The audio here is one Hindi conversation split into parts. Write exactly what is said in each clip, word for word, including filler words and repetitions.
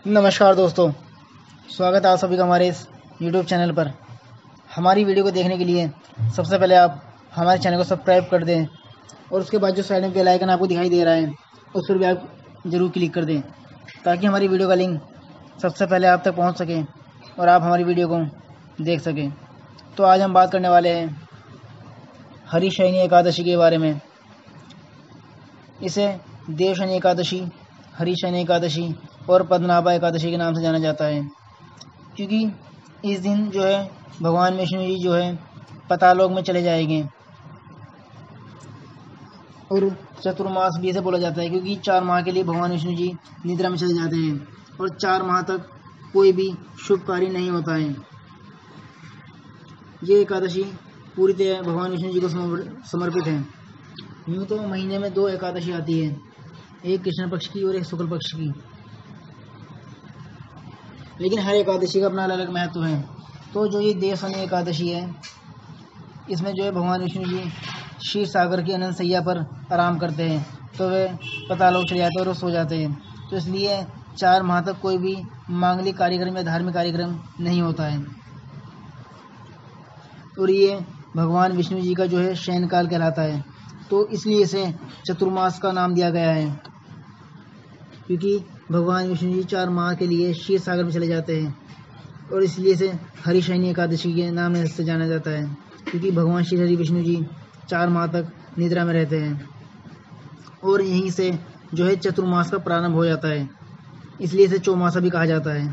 नमस्कार दोस्तों, स्वागत है आप सभी का हमारे इस यूट्यूब चैनल पर। हमारी वीडियो को देखने के लिए सबसे पहले आप हमारे चैनल को सब्सक्राइब कर दें और उसके बाद जो साइड में बेल आइकन आपको दिखाई दे रहा है उस पर भी आप ज़रूर क्लिक कर दें ताकि हमारी वीडियो का लिंक सबसे पहले आप तक पहुंच सके और आप हमारी वीडियो को देख सकें। तो आज हम बात करने वाले हैं हरिशयनी एकादशी के बारे में। इसे देवशयनी एकादशी, हरिशयनी एकादशी और पद्मनाभा एकादशी के नाम से जाना जाता है, क्योंकि इस दिन जो है भगवान विष्णु जी जो है पतालोक में चले जाएंगे। और चतुर्मास भी इसे बोला जाता है क्योंकि चार माह के लिए भगवान विष्णु जी निद्रा में चले जाते हैं और चार माह तक कोई भी शुभ कार्य नहीं होता है। ये एकादशी पूरी तरह भगवान विष्णु जी को समर्पित है। यूँ तो महीने में दो एकादशी आती है, एक कृष्ण पक्ष की और एक शुक्ल पक्ष की, लेकिन हर एकादशी का अपना अलग अलग महत्व है। तो जो ये देवशयनी एकादशी है, इसमें जो है भगवान विष्णु जी क्षीर सागर की अनंत सैया पर आराम करते हैं, तो वे पतालोक चले जाते हैं और सो जाते हैं। तो इसलिए चार माह तक कोई भी मांगलिक कार्यक्रम या धार्मिक कार्यक्रम नहीं होता है। और ये भगवान विष्णु जी का जो है शयन काल कहलाता है, तो इसलिए इसे चतुर्मास का नाम दिया गया है, क्योंकि भगवान विष्णु जी चार माह के लिए क्षीर सागर में चले जाते हैं और इसलिए इसे हरिशयनी एकादशी के नाम से जाना जाता है, क्योंकि भगवान श्री हरि विष्णु जी चार माह तक निद्रा में रहते हैं और यहीं से जो है चतुर्मास का प्रारंभ हो जाता है, इसलिए इसे चौमासा भी कहा जाता है।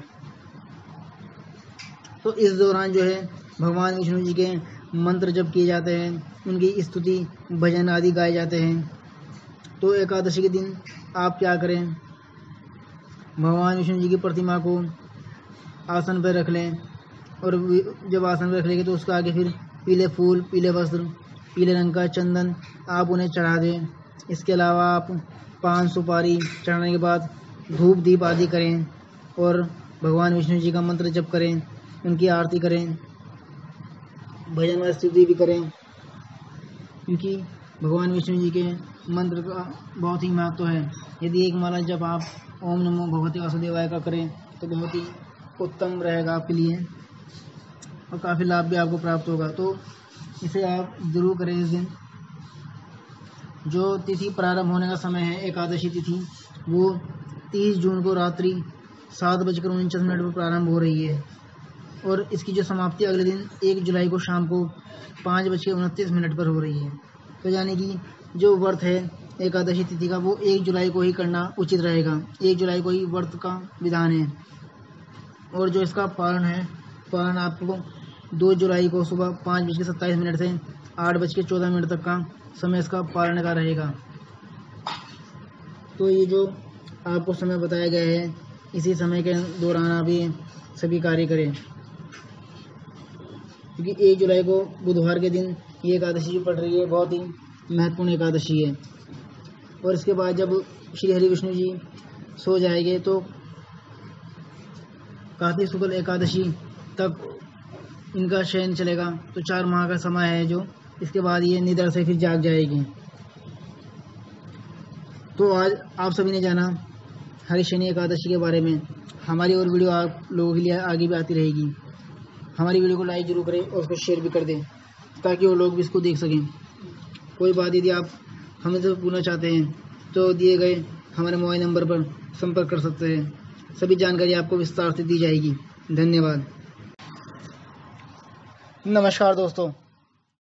तो इस दौरान जो है भगवान विष्णु जी के मंत्र जप किए जाते हैं, उनकी स्तुति भजन आदि गाए जाते हैं। तो एकादशी के दिन आप क्या करें, भगवान विष्णु जी की प्रतिमा को आसन पर रख लें और जब आसन पर रख लेंगे तो उसके आगे फिर पीले फूल, पीले वस्त्र, पीले रंग का चंदन आप उन्हें चढ़ा दें। इसके अलावा आप पान सुपारी चढ़ाने के बाद धूप दीप आदि करें और भगवान विष्णु जी का मंत्र जप करें, उनकी आरती करें, भजन व स्तुति भी करें, क्योंकि भगवान विष्णु जी के मंत्र का बहुत ही महत्व है। यदि एक माला जब आप ओम नमो भगवते वासुदेवाय का करें तो बहुत ही उत्तम रहेगा आपके लिए और काफ़ी लाभ भी आपको प्राप्त होगा। तो इसे आप ज़रूर करें इस दिन। जो तिथि प्रारंभ होने का समय है एकादशी तिथि, वो तीस जून को रात्रि सात बजकर उनचास मिनट पर प्रारंभ हो रही है और इसकी जो समाप्ति अगले दिन एक जुलाई को शाम को पाँच बज के उनतीस मिनट पर हो रही है। तो यानी कि जो व्रत है एकादशी तिथि का वो एक जुलाई को ही करना उचित रहेगा। एक जुलाई को ही व्रत का विधान है और जो इसका पालन है, पालन आपको दो जुलाई को सुबह पाँच बज के सत्ताईस मिनट से आठ बज के चौदह मिनट तक का समय इसका पालन का रहेगा। तो ये जो आपको समय बताया गया है, इसी समय के दौरान आप ये सभी कार्य करें, क्योंकि एक जुलाई को बुधवार के दिन ये एकादशी जो पड़ रही है बहुत ही महत्वपूर्ण एकादशी है। और इसके बाद जब श्री हरि विष्णु जी सो जाएंगे तो कार्तिक शुक्ल एकादशी तक इनका शयन चलेगा। तो चार माह का समय है जो, इसके बाद ये निद्रा से फिर जाग जाएगी। तो आज आप सभी ने जाना हरिशयनी एकादशी के बारे में। हमारी और वीडियो आप लोगों के लिए आगे भी आती रहेगी। हमारी वीडियो को लाइक जरूर करें और उसको शेयर भी कर दें ताकि वो लोग भी इसको देख सकें। कोई बात यदि आप हमें से पूछना चाहते हैं तो दिए गए हमारे मोबाइल नंबर पर संपर्क कर सकते हैं। सभी जानकारी आपको विस्तार से दी जाएगी। धन्यवाद। नमस्कार दोस्तों।